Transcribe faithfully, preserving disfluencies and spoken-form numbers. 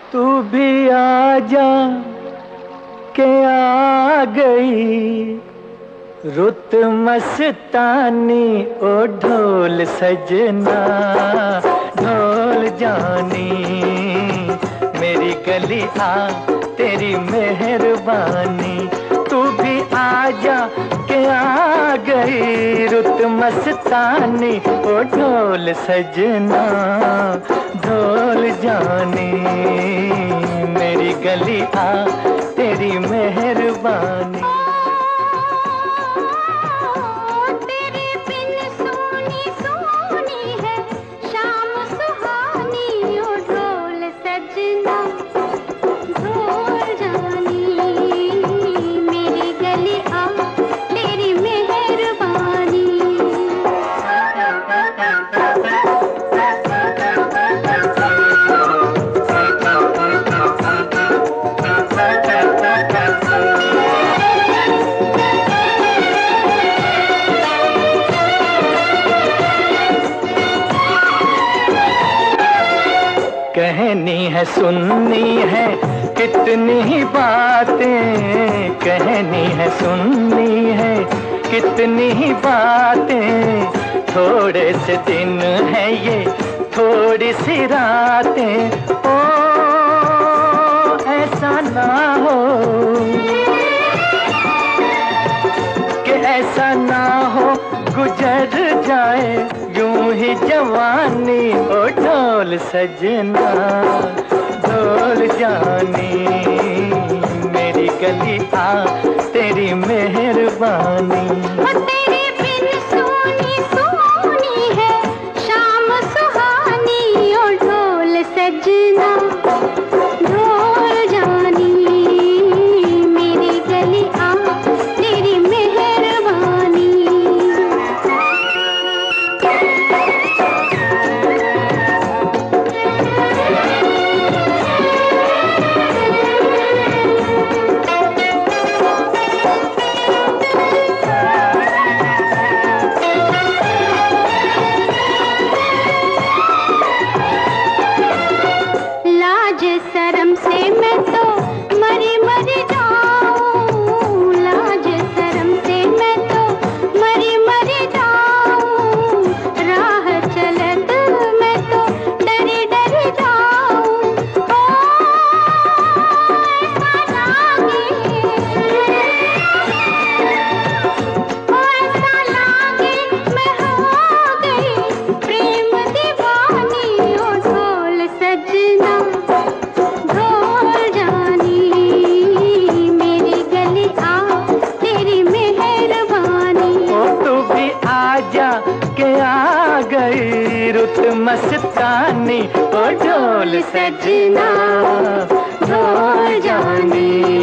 तू भी आ जा के आ गई रुत मस्तानी, ओ ढोल सजना ढोल जानी। मेरी गली आ तेरी मेहरबानी, तू भी आ जा के आ गई रुत मस्तानी, ओ ढोल सजना ढोल जानी। मेरी गली आ तेरी मेहरबानी। कहनी है सुननी है कितनी ही बातें, कहनी है सुननी है कितनी ही बातें। थोड़े से दिन है ये थोड़ी सी रातें, ओ ऐसा ना हो कि ऐसा ना हो गुजर जाए यूं ही जवानी, ओ ढोल सजना ढोल जानी। मेरी गली आ तेरी मेहरबानी। तेरे बिन सोनी सोनी है शाम सुहानी, ओ ढोल सजना ढोल जानी। मेरी गली आ तेरी मेहरबानी। शर्म से मैं तो मरी मरी जाऊं, लाज शर्म से मैं तो मरी मरी जाऊं। राह चलत मैं तो डरी डरी जाऊं। ओ ऐसा लागे, ओ ऐसा लागे मैं हो गई प्रेम दीवानी, ओ ढोल सजना ढोल जानी। मेरी गली आ तेरी मेहरबानी। ओ तू भी आ जा के आ गई रुत मस्तानी, ओ ढोल सजना ढोल जानी।